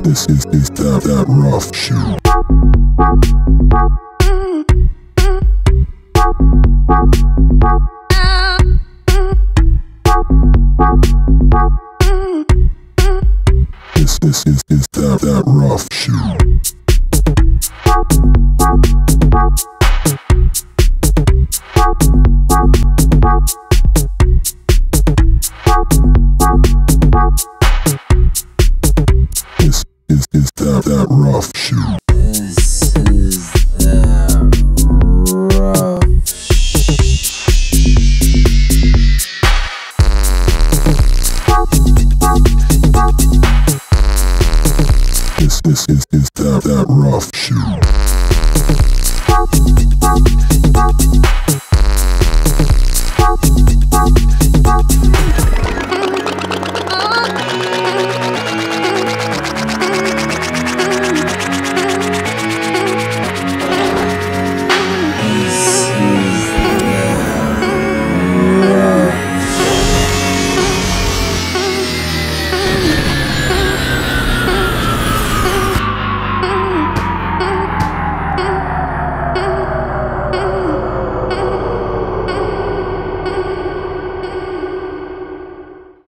is that rough shoe. This is that rough shoe. This is that rough shoe. This is that rough This is that rough shoe.